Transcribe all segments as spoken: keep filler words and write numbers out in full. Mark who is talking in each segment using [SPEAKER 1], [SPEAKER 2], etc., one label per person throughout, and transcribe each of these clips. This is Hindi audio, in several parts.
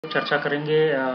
[SPEAKER 1] चर्चा करेंगे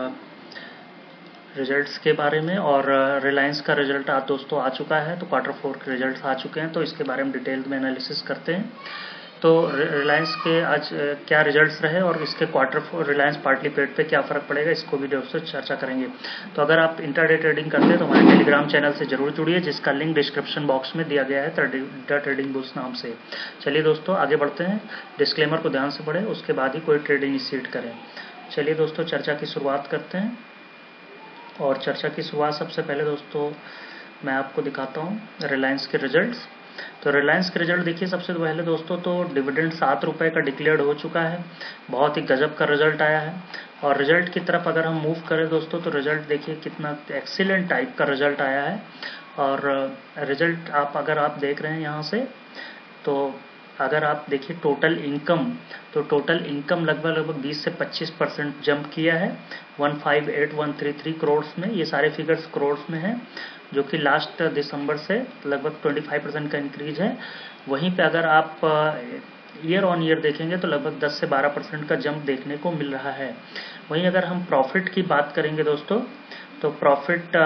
[SPEAKER 1] रिजल्ट्स के बारे में। और रिलायंस का रिजल्ट आज दोस्तों आ चुका है, तो क्वार्टर फोर के रिजल्ट्स आ चुके हैं, तो इसके बारे में डिटेल में एनालिसिस करते हैं। तो रिलायंस के आज क्या रिजल्ट्स रहे और इसके quarter four Reliance partly paid पे क्या फ़र्क पड़ेगा, इसको भी दोस्तों चर्चा करेंगे। तो अगर आप इंट्राडे ट्रेडिंग करते हैं तो हमारे टेलीग्राम चैनल से जरूर जुड़िए, जिसका लिंक डिस्क्रिप्शन बॉक्स में दिया गया है द ट्रेडिंग बुल्स नाम से। चलिए दोस्तों आगे बढ़ते हैं, डिस्क्लेमर को ध्यान से पढ़ें, उसके बाद ही कोई ट्रेड इनिशिएट करें। चलिए दोस्तों चर्चा की शुरुआत करते हैं। और चर्चा की शुरुआत सबसे पहले दोस्तों मैं आपको दिखाता हूँ रिलायंस के रिजल्ट्स। तो रिलायंस के रिजल्ट देखिए सबसे पहले दोस्तों, तो डिविडेंड सात रुपये का डिक्लेयर्ड हो चुका है, बहुत ही गजब का रिजल्ट आया है। और रिजल्ट की तरफ अगर हम मूव करें दोस्तों, तो रिजल्ट देखिए कितना एक्सीलेंट टाइप का रिजल्ट आया है। और रिजल्ट आप अगर आप देख रहे हैं यहाँ से, तो अगर आप देखिए टोटल इनकम, तो टोटल इनकम लगभग लगभग बीस से पच्चीस परसेंट जंप किया है one five eight one three three crore में। ये सारे फिगर्स करोड़ में हैं, जो कि लास्ट दिसंबर से लगभग पच्चीस परसेंट का इंक्रीज है। वहीं पे अगर आप ईयर ऑन ईयर देखेंगे तो लगभग दस से बारह परसेंट का जंप देखने को मिल रहा है। वहीं अगर हम प्रॉफिट की बात करेंगे दोस्तों, तो प्रॉफिट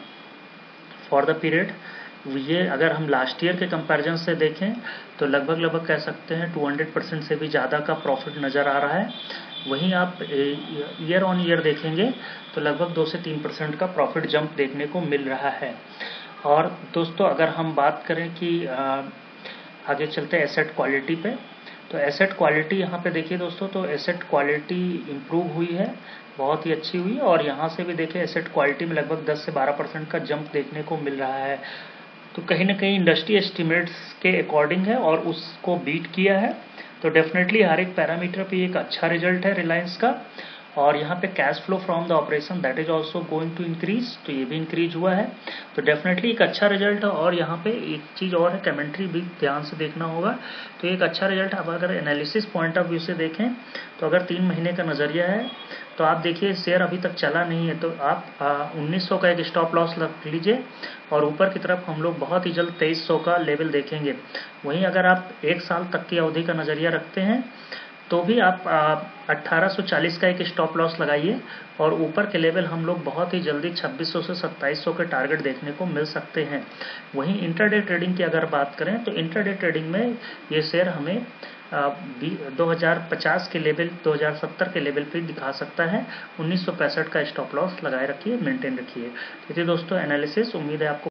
[SPEAKER 1] फॉर द पीरियड, ये अगर हम लास्ट ईयर के कंपैरिजन से देखें तो लगभग लगभग कह सकते हैं दो सौ परसेंट से भी ज़्यादा का प्रॉफिट नज़र आ रहा है। वहीं आप ईयर ऑन ईयर देखेंगे तो लगभग दो से तीन परसेंट का प्रॉफिट जंप देखने को मिल रहा है। और दोस्तों अगर हम बात करें कि आगे चलते एसेट क्वालिटी पे, तो एसेट क्वालिटी यहाँ पे देखिए दोस्तों, तो एसेट क्वालिटी इम्प्रूव हुई है, बहुत ही अच्छी हुई। और यहाँ से भी देखिए एसेट क्वालिटी में लगभग दस से बारह परसेंट का जंप देखने को मिल रहा है। तो कहीं ना कहीं इंडस्ट्री एस्टिमेट्स के अकॉर्डिंग है और उसको बीट किया है। तो डेफिनेटली हर एक पैरामीटर पे एक अच्छा रिजल्ट है रिलायंस का। और यहाँ पे cash flow from the operation that is also going to increase, तो ये भी इंक्रीज हुआ है। तो डेफिनेटली एक अच्छा रिजल्ट है। और यहाँ पे एक चीज़ और है, कमेंट्री भी ध्यान से देखना होगा। तो एक अच्छा रिजल्ट अब अगर एनालिसिस पॉइंट ऑफ व्यू से देखें, तो अगर तीन महीने का नज़रिया है तो आप देखिए शेयर अभी तक चला नहीं है, तो आप उन्नीस सौ का एक स्टॉप लॉस रख लीजिए और ऊपर की तरफ हम लोग बहुत ही जल्द तेईस सौ का लेवल देखेंगे। वहीं अगर आप एक साल तक की अवधि का नज़रिया रखते हैं तो भी आप अट्ठारह सौ चालीस का एक स्टॉप लॉस लगाइए और ऊपर के लेवल हम लोग बहुत ही जल्दी छब्बीस सौ से सत्ताईस सौ के टारगेट देखने को मिल सकते हैं। वहीं इंट्राडे ट्रेडिंग की अगर बात करें तो इंट्राडे ट्रेडिंग में ये शेयर हमें दो हज़ार पचास के लेवल, दो हज़ार सत्तर के लेवल पे दिखा सकता है। उन्नीस सौ पैंसठ का स्टॉप लॉस लगाए रखिए, मेंटेन रखिए। तो दोस्तों एनालिसिस, उम्मीद है आपको